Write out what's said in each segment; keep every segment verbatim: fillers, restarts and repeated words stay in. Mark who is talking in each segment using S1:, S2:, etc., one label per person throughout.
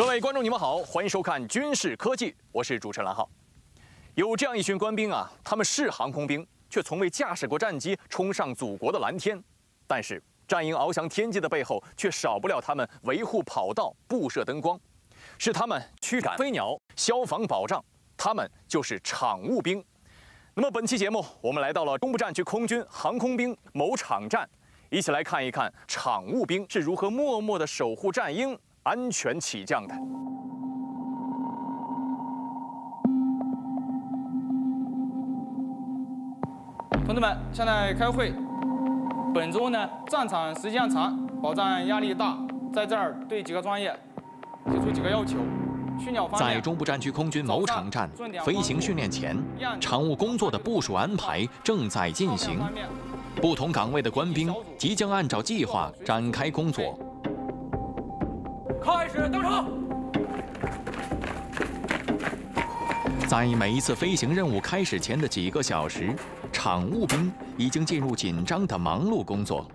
S1: 各位观众，你们好，欢迎收看《军事科技》，我是主持人蓝浩。有这样一群官兵啊，他们是航空兵，却从未驾驶过战机冲上祖国的蓝天。但是，战鹰翱翔天际的背后，却少不了他们维护跑道、布设灯光，是他们驱赶飞鸟、消防保障，他们就是场务兵。那么本期节目，我们来到了中部战区空军航空兵某场站，一起来看一看场务兵是如何默默地守护战鹰安全起降的。
S2: 同志们，现在开会。本周呢，战场时间长，保障压力大，在这儿对几个专业提出几个要求。驱鸟方面，
S1: 在中部战区空军某场站飞行训练前，场务工作的部署安排正在进行。不同岗位的官兵即将按照计划展开工作。
S2: 开始登场。
S1: 在每一次飞行任务开始前的几个小时，场务兵已经进入紧张的忙碌工作。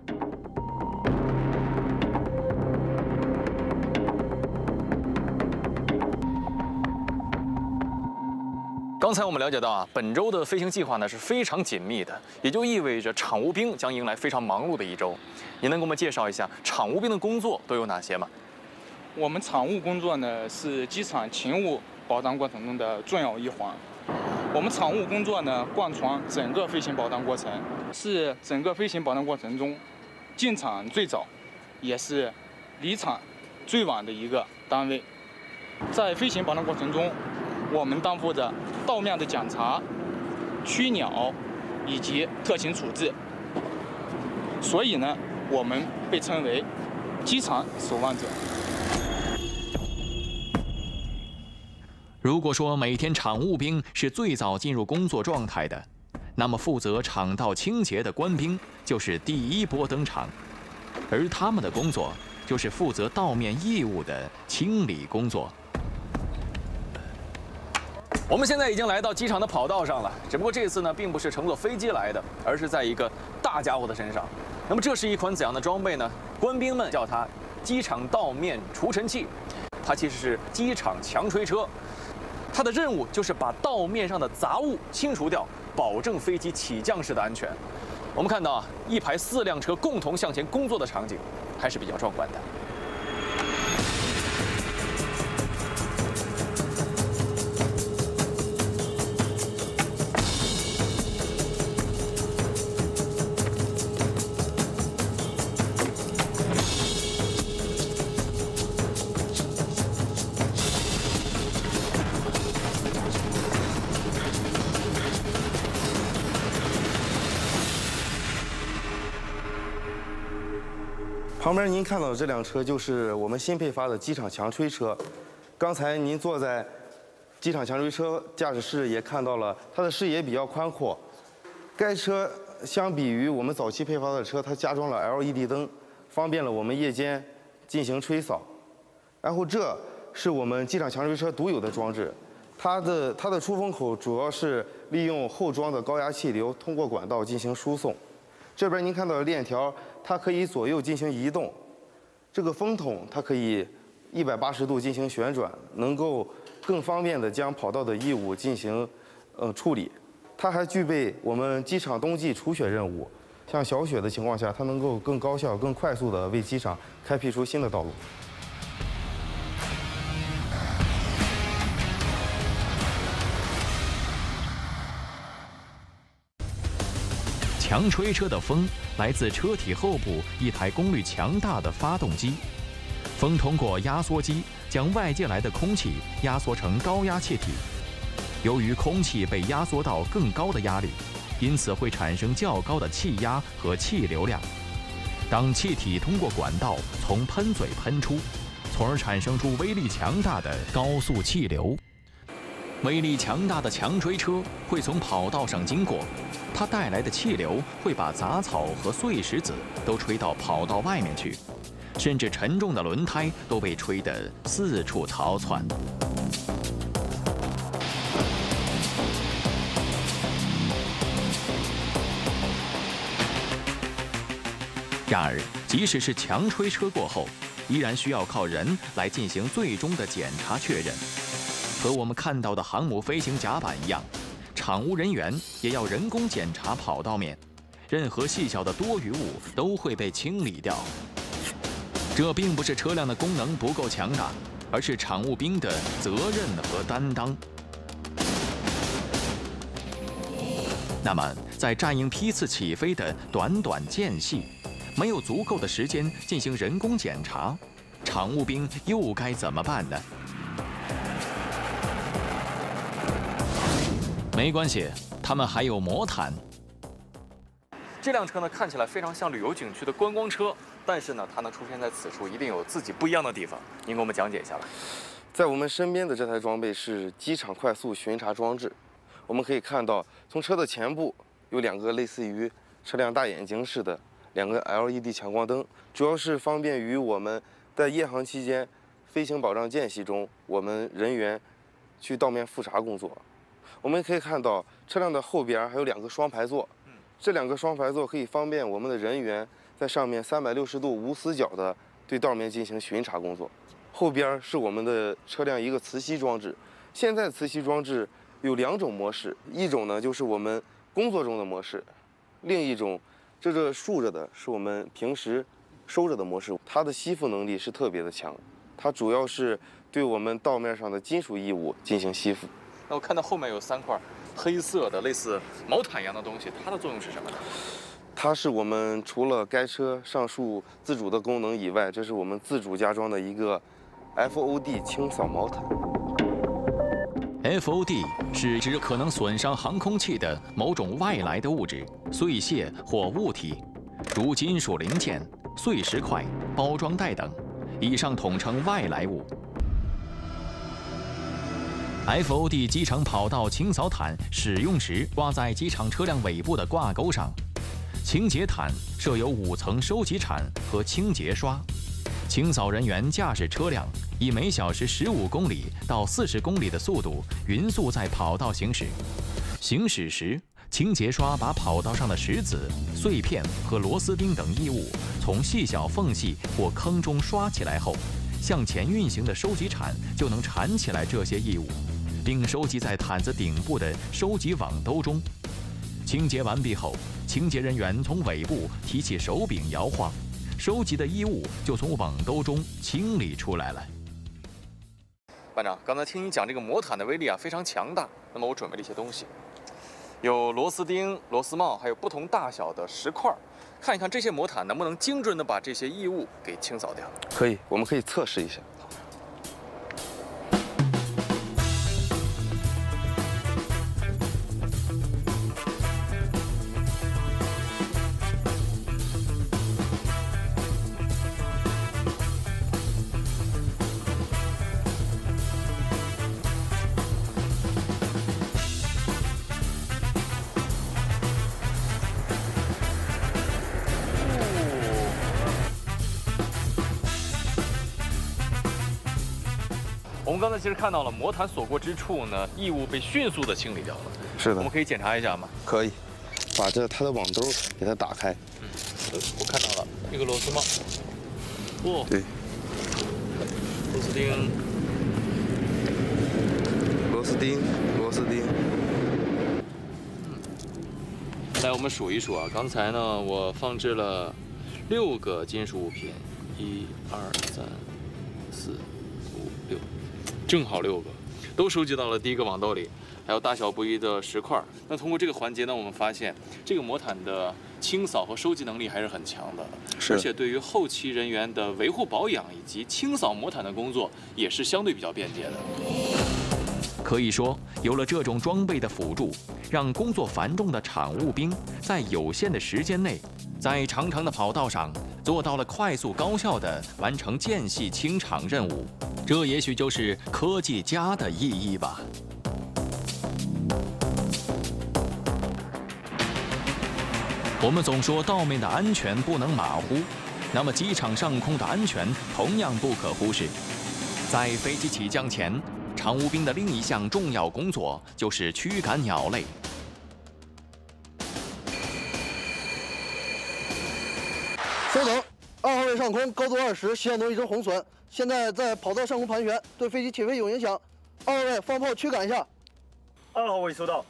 S1: 刚才我们了解到啊，本周的飞行计划呢是非常紧密的，也就意味着场务兵将迎来非常忙碌的一周。您能给我们介绍一下场务兵的工作都有哪些吗？
S2: 我们场务工作呢是机场勤务保障过程中的重要一环。我们场务工作呢，贯穿整个飞行保障过程，是整个飞行保障过程中进场最早，也是离场最晚的一个单位。在飞行保障过程中，我们担负着道面的检查、驱鸟以及特勤处置，所以呢，我们被称为机场守望者。
S1: 如果说每天场务兵是最早进入工作状态的，那么负责场道清洁的官兵就是第一波登场，而他们的工作就是负责道面异物的清理工作。我们现在已经来到机场的跑道上了，只不过这次呢，并不是乘坐飞机来的，而是在一个大家伙的身上。那么这是一款怎样的装备呢？官兵们叫它机场道面除尘器，它其实是机场强吹车。它的任务就是把道面上的杂物清除掉，保证飞机起降时的安全。我们看到啊，一排四辆车共同向前工作的场景，还是比较壮观的。
S3: 旁边您看到的这辆车就是我们新配发的机场强吹车。刚才您坐在机场强吹车驾驶室也看到了，它的视野比较宽阔。该车相比于我们早期配发的车，它加装了 L E D 灯，方便了我们夜间进行吹扫。然后这是我们机场强吹车独有的装置，它的它的出风口主要是利用后装的高压气流通过管道进行输送。这边您看到的链条，它可以左右进行移动。这个风筒它可以一百八十度进行旋转，能够更方便的将跑道的异物进行呃处理。它还具备我们机场冬季除雪任务，像小雪的情况下，它能够更高效、更快速的为机场开辟出新的道路。
S1: 强吹车的风来自车体后部一台功率强大的发动机，风通过压缩机将外界来的空气压缩成高压气体。由于空气被压缩到更高的压力，因此会产生较高的气压和气流量。当气体通过管道从喷嘴喷出，从而产生出威力强大的高速气流。威力强大的强吹车会从跑道上经过，它带来的气流会把杂草和碎石子都吹到跑道外面去，甚至沉重的轮胎都被吹得四处逃窜。然而，即使是强吹车过后， 依然需要靠人来进行最终的检查确认。和我们看到的航母飞行甲板一样，场务人员也要人工检查跑道面，任何细小的多余物都会被清理掉。这并不是车辆的功能不够强大，而是场务兵的责任和担当。那么，在战鹰批次起飞的短短间隙，没有足够的时间进行人工检查，场务兵又该怎么办呢？没关系，他们还有魔毯。这辆车呢，看起来非常像旅游景区的观光车，但是呢，它能出现在此处，一定有自己不一样的地方。您给我们讲解一下吧。
S3: 在我们身边的这台装备是机场快速巡查装置。我们可以看到，从车的前部有两个类似于车辆大眼睛似的两个 L E D 强光灯，主要是方便于我们在夜航期间飞行保障间隙中，我们人员去道面复查工作。我们可以看到，车辆的后边还有两个双排座，这两个双排座可以方便我们的人员在上面三百六十度无死角的对道面进行巡查工作。后边是我们的车辆一个磁吸装置，现在磁吸装置有两种模式，一种呢就是我们工作中的模式，另一种这个竖着的是我们平时收着的模式。它的吸附能力是特别的强，它主要是对我们道面上的金属异物进行吸附。
S1: 那我看到后面有三块黑色的类似毛毯一样的东西，它的作用是什么呢？
S3: 它是我们除了该车上述自主的功能以外，这是我们自主加装的一个 F O D 清扫毛毯。
S1: F O D 是指可能损伤航空器的某种外来的物质、碎屑或物体，如金属零件、碎石块、包装袋等，以上统称外来物。F O D 机场跑道清扫毯使用时挂在机场车辆尾部的挂钩上，清洁毯设有五层收集铲和清洁刷。清扫人员驾驶车辆，以每小时十五公里到四十公里的速度匀速在跑道行驶。行驶时，清洁刷把跑道上的石子、碎片和螺丝钉等异物从细小缝隙或坑中刷起来后，向前运行的收集铲就能铲起来这些异物，并收集在毯子顶部的收集网兜中。清洁完毕后，清洁人员从尾部提起手柄摇晃，收集的异物就从网兜中清理出来了。班长，刚才听你讲这个魔毯的威力啊非常强大，那么我准备了一些东西，有螺丝钉、螺丝帽，还有不同大小的石块，看一看这些魔毯能不能精准地把这些异物给清扫掉。
S3: 可以，我们可以测试一下。
S1: 我们刚才其实看到了魔毯所过之处呢，异物被迅速的清理掉了。
S3: 是的，
S1: 我们可以检查一下吗？
S3: 可以，把这它的网兜给它打开。
S1: 嗯，我看到了一个螺丝帽。哦，
S3: 对，
S1: 螺丝钉，
S3: 螺丝钉，螺丝钉。
S1: 来，我们数一数啊，刚才呢我放置了六个金属物品，一、二、三、四、五、六，正好六个，都收集到了第一个网兜里。还有大小不一的石块。那通过这个环节呢，我们发现这个魔毯的清扫和收集能力还是很强的，而且对于后期人员的维护保养以及清扫魔毯的工作也是相对比较便捷的。可以说，有了这种装备的辅助，让工作繁重的场务兵在有限的时间内，在长长的跑道上做到了快速高效地完成间隙清场任务。这也许就是科技家的意义吧。我们总说道面的安全不能马虎，那么机场上空的安全同样不可忽视。在飞机起降前，场务兵的另一项重要工作就是驱赶鸟类。
S3: 收走，二号位
S4: 位上空，高度二十，系统动力值红损，现在在跑道上空盘旋，对飞机起飞有影响。二位放炮驱赶一下。
S5: 二号位收到。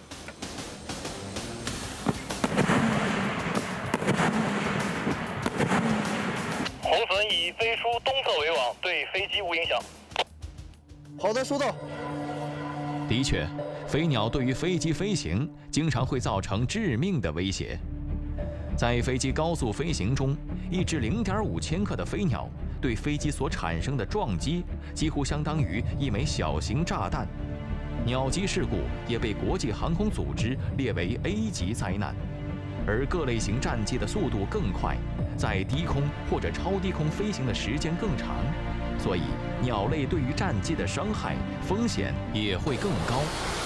S6: 红隼以飞出东侧为网，对飞机无影响。
S4: 好的，收到。
S1: 的确，飞鸟对于飞机飞行经常会造成致命的威胁。在飞机高速飞行中，一只零点五千克的飞鸟对飞机所产生的撞击，几乎相当于一枚小型炸弹。鸟击事故也被国际航空组织列为 A 级灾难。而各类型战机的速度更快，在低空或者超低空飞行的时间更长，所以鸟类对于战机的伤害风险也会更高。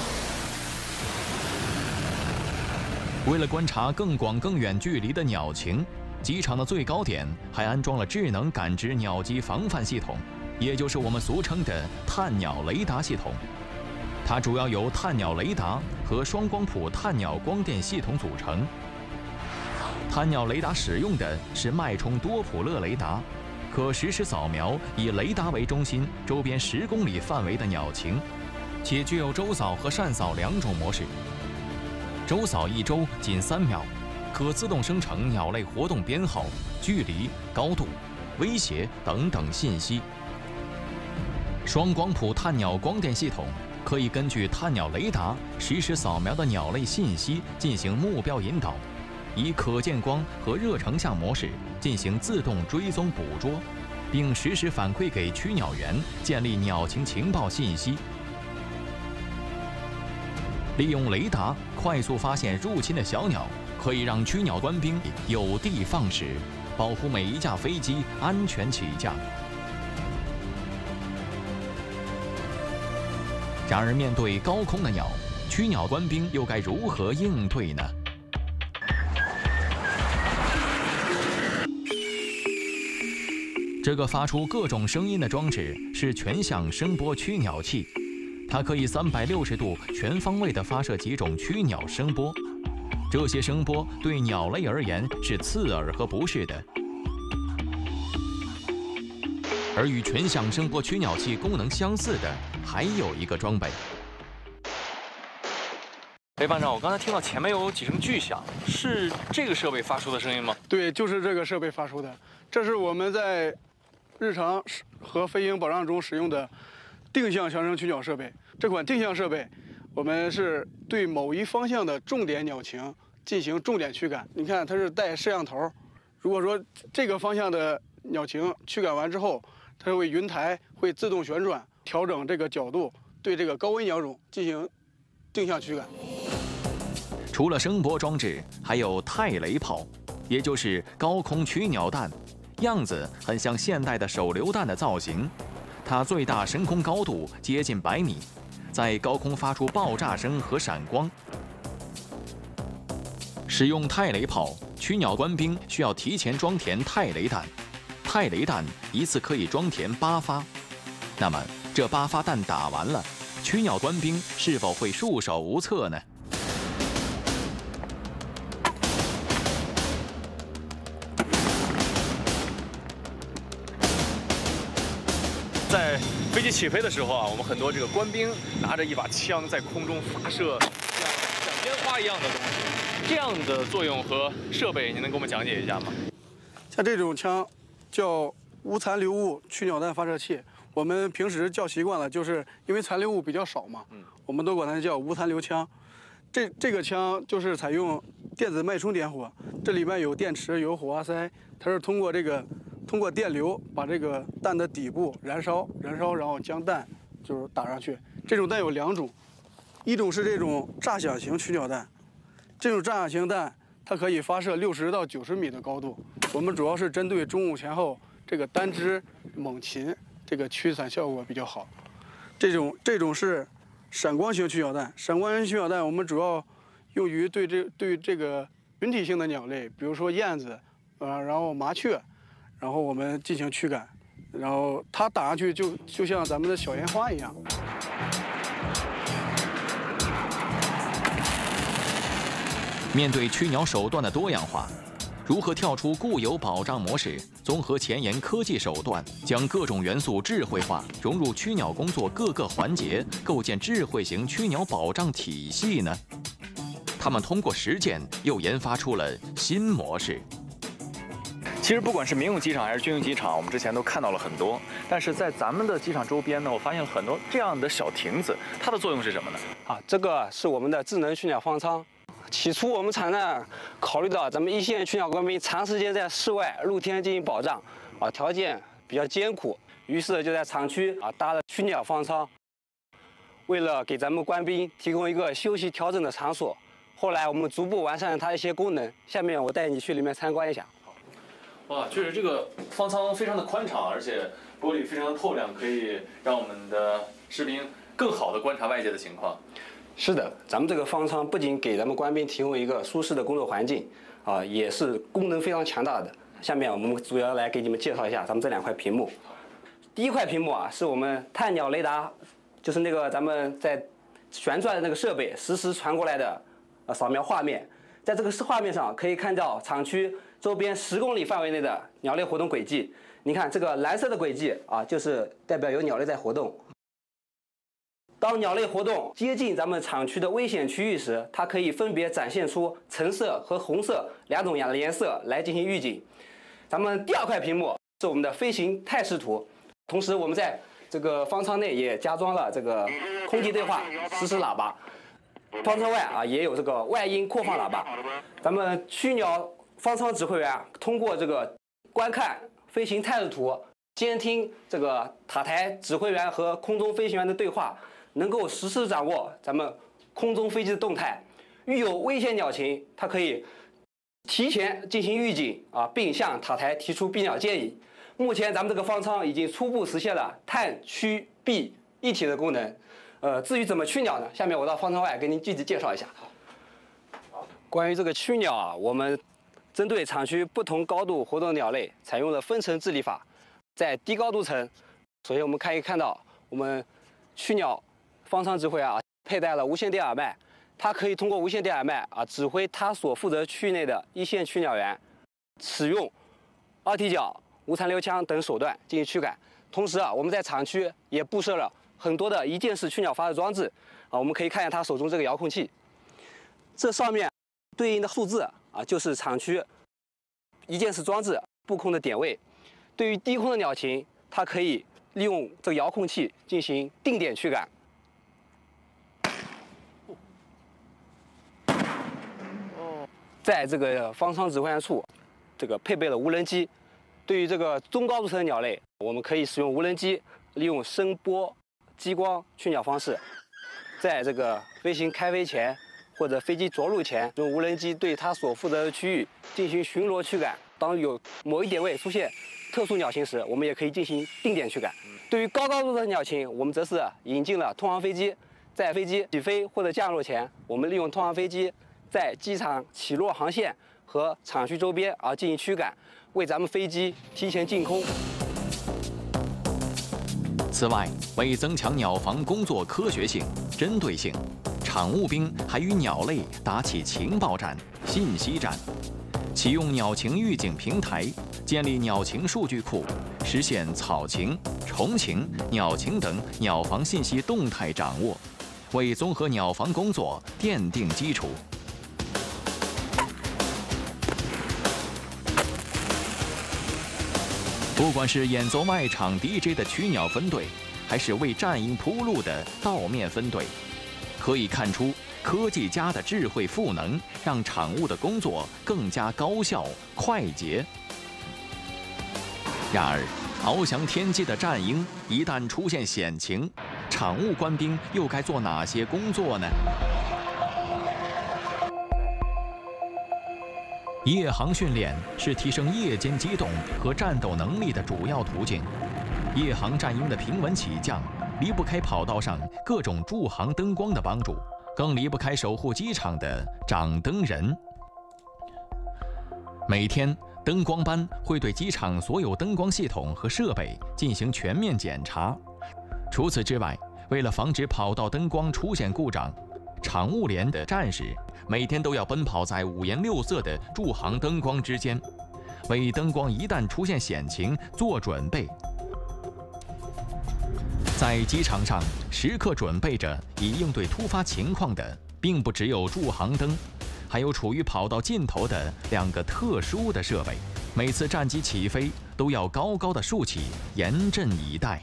S1: 为了观察更广更远距离的鸟情，机场的最高点还安装了智能感知鸟击防范系统，也就是我们俗称的探鸟雷达系统。它主要由探鸟雷达和双光谱探鸟光电系统组成。探鸟雷达使用的是脉冲多普勒雷达，可实时扫描以雷达为中心周边十公里范围的鸟情，且具有周扫和扇扫两种模式。周扫一周仅三秒，可自动生成鸟类活动编号、距离、高度、威胁等等信息。双光谱探鸟光电系统可以根据探鸟雷达实时扫描的鸟类信息进行目标引导，以可见光和热成像模式进行自动追踪捕捉，并实时反馈给驱鸟员建立鸟情情报信息。利用雷达快速发现入侵的小鸟，可以让驱鸟官兵有的放矢，保护每一架飞机安全起降。然而，面对高空的鸟，驱鸟官兵又该如何应对呢？这个发出各种声音的装置是全向声波驱鸟器。它可以三百六十度全方位地发射几种驱鸟声波，这些声波对鸟类而言是刺耳和不适的。而与全响声波驱鸟器功能相似的，还有一个装备。
S7: 哎，班长，我刚才听到前面有几声巨响，是这个设备发出的声音吗？
S8: 对，就是这个设备发出的。这是我们在日常和飞行保障中使用的定向响声驱鸟设备。这款定向设备，我们是对某一方向的重点鸟情进行重点驱赶。你看，它是带摄像头。如果说这个方向的鸟情驱赶完之后，它会云台会自动旋转，调整这个角度，对这个高危鸟种进行定向驱赶。
S1: 除了声波装置，还有泰雷炮，也就是高空驱鸟弹，样子很像现代的手榴弹的造型。它最大升空高度接近百米，在高空发出爆炸声和闪光。使用泰雷炮，驱鸟官兵需要提前装填泰雷弹，泰雷弹一次可以装填八发。那么这八发弹打完了，驱鸟官兵是否会束手无策呢？
S7: 在飞机起飞的时候啊，我们很多这个官兵拿着一把枪在空中发射像像烟花一样的东西，这样的作用和设备，您能给我们讲解一下吗？
S8: 像这种枪叫无残留物驱鸟弹发射器，我们平时叫习惯了，就是因为残留物比较少嘛，嗯，我们都管它叫无残留枪。这这个枪就是采用电子脉冲点火，这里面有电池，有火花塞，它是通过这个。通过电流把这个弹的底部燃烧，燃烧，然后将弹就是打上去。这种弹有两种，一种是这种炸响型驱鸟弹，这种炸响型弹它可以发射六十到九十米的高度。我们主要是针对中午前后这个单只猛禽，这个驱散效果比较好。这种这种是闪光型驱鸟弹，闪光型驱鸟弹我们主要用于对这对这个群体性的鸟类，比如说燕子，呃，然后麻雀。然后我们进行驱赶，然后它打上去就就像咱们的小烟花一样。
S1: 面对驱鸟手段的多样化， 如何跳出固有保障模式，综合前沿科技手段，将各种元素智慧化，融入驱鸟工作各个环节，构建智慧型驱鸟保障体系呢？他们通过实践又研发出了新模式。
S7: 其实不管是民用机场还是军用机场，我们之前都看到了很多，但是在咱们的机场周边呢，我发现了很多这样的小亭子，它的作用是什么呢？
S9: 啊，这个是我们的智能驱鸟方舱。起初我们厂呢考虑到咱们一线驱鸟官兵长时间在室外露天进行保障，啊，条件比较艰苦，于是就在厂区啊搭了驱鸟方舱，为了给咱们官兵提供一个休息调整的场所。后来我们逐步完善了它一些功能，下面我带你去里面参观一下。
S7: 哇，确实这个方舱非常的宽敞，而且玻璃非常的透亮，可以让我们的士兵更好的观察外界的情况。
S9: 是的，咱们这个方舱不仅给咱们官兵提供一个舒适的工作环境，啊，也是功能非常强大的。下面我们主要来给你们介绍一下咱们这两块屏幕。第一块屏幕啊，是我们探鸟雷达，就是那个咱们在旋转的那个设备实时传过来的呃扫描画面。在这个画面上可以看到厂区周边十公里范围内的鸟类活动轨迹。你看这个蓝色的轨迹啊，就是代表有鸟类在活动。当鸟类活动接近咱们厂区的危险区域时，它可以分别展现出橙色和红色两种颜色来进行预警。咱们第二块屏幕是我们的飞行态势图，同时我们在这个方舱内也加装了这个空气对话实时喇叭。方舱外啊也有这个外音扩放喇叭。咱们驱鸟方舱指挥员啊，通过这个观看飞行态势图，监听这个塔台指挥员和空中飞行员的对话，能够实时掌握咱们空中飞机的动态。遇有危险鸟情，它可以提前进行预警啊，并向塔台提出避鸟建议。目前咱们这个方舱已经初步实现了探驱避一体的功能。呃，至于怎么驱鸟呢？下面我到方舱外给您具体介绍一下。关于这个驱鸟啊，我们针对厂区不同高度活动的鸟类，采用了分层治理法。在低高度层，首先我们可以看到我们驱鸟方舱指挥啊佩戴了无线电耳麦，它可以通过无线电耳麦啊指挥它所负责区域内的一线驱鸟员使用二踢脚、无残留枪等手段进行驱赶。同时啊，我们在厂区也布设了很多的一键式驱鸟发射装置啊，我们可以看见他手中这个遥控器，这上面对应的数字啊，就是厂区一键式装置布控的点位。对于低空的鸟禽，它可以利用这个遥控器进行定点驱赶。在这个方舱指挥员处，这个配备了无人机。对于这个中高度层的鸟类，我们可以使用无人机，利用声波、激光驱鸟方式，在这个飞行开飞前或者飞机着陆前，用无人机对它所负责的区域进行巡逻驱赶。当有某一点位出现特殊鸟禽时，我们也可以进行定点驱赶。对于高高度的鸟禽，我们则是引进了通航飞机，在飞机起飞或者降落前，我们利用通航飞机在机场起落航线和厂区周边啊进行驱赶，为咱们飞机提前进空。
S1: 此外，为增强鸟防工作科学性、针对性，厂务兵还与鸟类打起情报战、信息战，启用鸟情预警平台，建立鸟情数据库，实现草情、虫情、鸟情等鸟防信息动态掌握，为综合鸟防工作奠定基础。不管是演奏外场 D J 的驱鸟分队，还是为战鹰铺路的道面分队，可以看出科技家的智慧赋能，让厂务的工作更加高效快捷。然而，翱翔天际的战鹰一旦出现险情，厂务官兵又该做哪些工作呢？夜航训练是提升夜间机动和战斗能力的主要途径。夜航战鹰的平稳起降，离不开跑道上各种驻航灯光的帮助，更离不开守护机场的掌灯人。每天，灯光班会对机场所有灯光系统和设备进行全面检查。除此之外，为了防止跑道灯光出现故障， 场务连的战士每天都要奔跑在五颜六色的驻航灯光之间，为灯光一旦出现险情做准备。在机场上时刻准备着以应对突发情况的，并不只有驻航灯，还有处于跑道尽头的两个特殊的设备。每次战机起飞都要高高的竖起，严阵以待。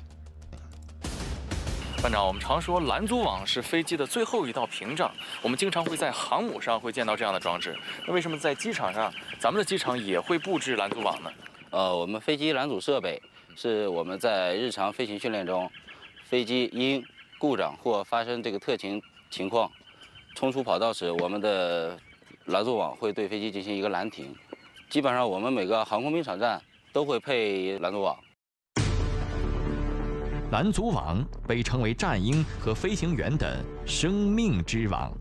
S7: 班长，我们常说拦阻网是飞机的最后一道屏障，我们经常会在航母上会见到这样的装置。那为什么在机场上，咱们的机场也会布置拦阻网呢？
S10: 呃，我们飞机拦阻设备是我们在日常飞行训练中，飞机因故障或发生这个特情情况冲出跑道时，我们的拦阻网会对飞机进行一个拦停。基本上我们每个航空兵场站都会配拦阻网。
S1: 拦阻网被称为战鹰和飞行员的生命之网。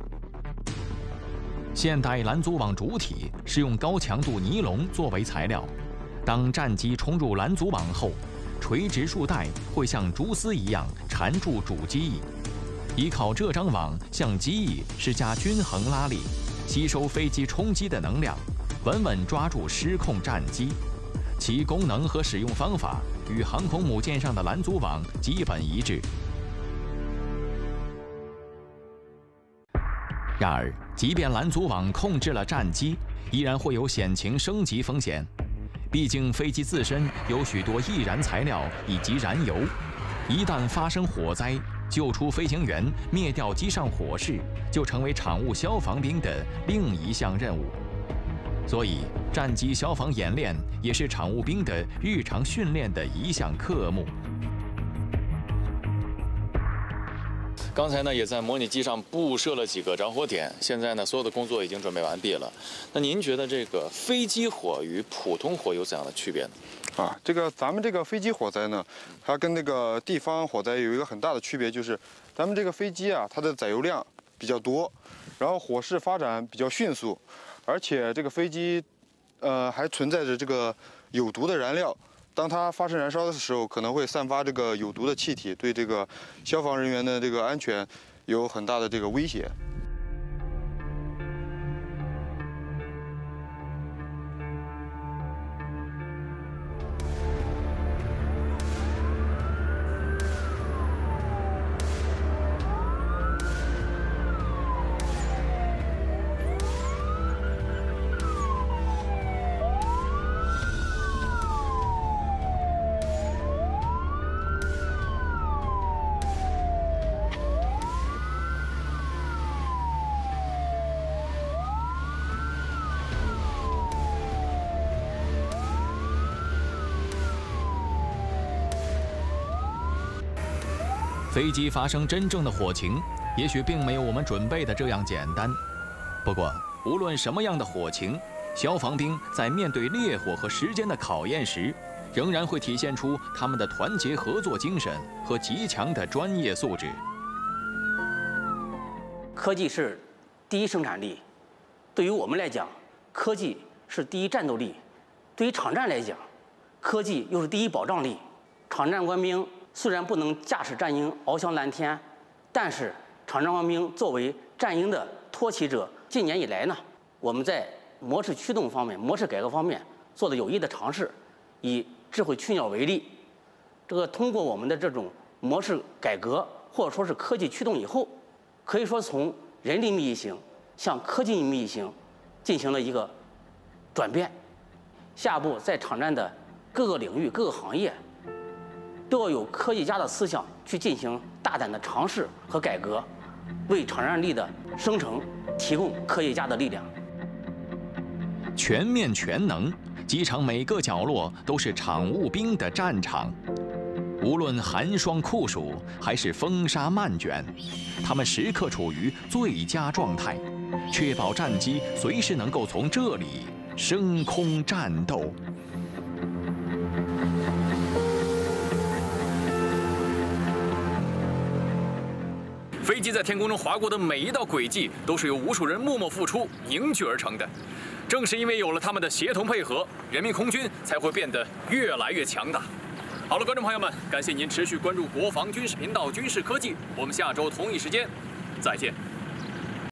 S1: 现代拦阻网主体是用高强度尼龙作为材料，当战机冲入拦阻网后，垂直束带会像蛛丝一样缠住主机翼，依靠这张网向机翼施加均衡拉力，吸收飞机冲击的能量，稳稳抓住失控战机。其功能和使用方法与航空母舰上的拦阻网基本一致。然而，即便拦阻网控制了战机，依然会有险情升级风险。毕竟飞机自身有许多易燃材料以及燃油，一旦发生火灾，救出飞行员、灭掉机上火势，就成为场务消防兵的另一项任务。所以，战机消防演练也是场务兵的日常训练的一项科目。
S7: 刚才呢，也在模拟机上布设了几个着火点，现在呢，所有的工作已经准备完毕了。那您觉得这个飞机火与普通火有怎样的区别呢？
S11: 啊，这个咱们这个飞机火灾呢，它跟那个地方火灾有一个很大的区别，就是咱们这个飞机啊，它的载油量比较多，然后火势发展比较迅速。而且这个飞机，呃，还存在着这个有毒的燃料。当它发生燃烧的时候，可能会散发这个有毒的气体，对这个消防人员的这个安全有很大的这个威胁。
S1: 飞机发生真正的火情，也许并没有我们准备的这样简单。不过，无论什么样的火情，消防兵在面对烈火和时间的考验时，仍然会体现出他们的团结合作精神和极强的专业素质。
S12: 科技是第一生产力，对于我们来讲，科技是第一战斗力；对于场战来讲，科技又是第一保障力。场战官兵虽然不能驾驶战鹰翱翔蓝天，但是场战官兵作为战鹰的托起者，近年以来呢，我们在模式驱动方面、模式改革方面做了有益的尝试。以智慧驱鸟为例，这个通过我们的这种模式改革，或者说是科技驱动以后，可以说从人力密集型向科技密集型进行了一个转变。下步在场战的各个领域、各个行业，都要有科技家的思想去进行大胆的尝试和改革，为场战力的生成提供科学家的力量。
S1: 全面全能，机场每个角落都是场务兵的战场。无论寒霜酷暑还是风沙漫卷，他们时刻处于最佳状态，确保战机随时能够从这里升空战斗。
S7: 飞机在天空中划过的每一道轨迹，都是由无数人默默付出凝聚而成的。正是因为有了他们的协同配合，人民空军才会变得越来越强大。好了，观众朋友们，感谢您持续关注国防军事频道军事科技，我们下周同一时间再见。